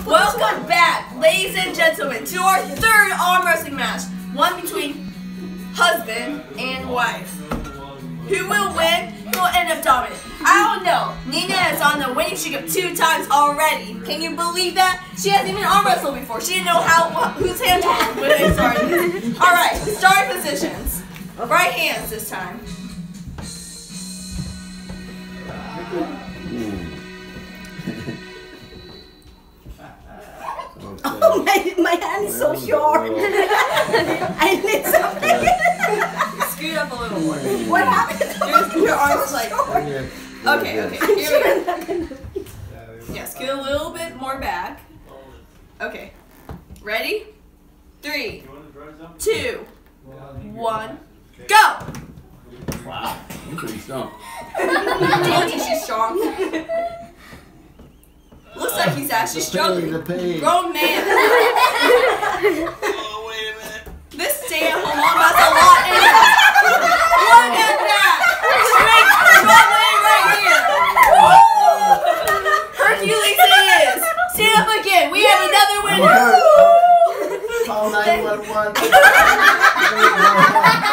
Welcome back, ladies and gentlemen, to our third arm wrestling match. One between husband and wife. Who will win? Who will end up dominant? I don't know. Nina is on the winning streak of 2 times already. Can you believe that? She hasn't even arm wrestled before. She didn't know whose hands were when they started. Alright, start positions. Right hands this time. Oh, my hand is so short. I need something. Scoot up a little more. What happened? Your arms like... Okay. Here we go. Yeah, scoot a little bit more back. Okay. Ready? 3, 2, 1, go! Wow, you're pretty strong. I told you she's strong. Looks like he's actually struggling. Grown man. Oh, wait a minute. This stay-at-home mom has a lot in it. Look at that! Straight struggling right here. Hercules it is. Stand up again. We have another winner. Call 911.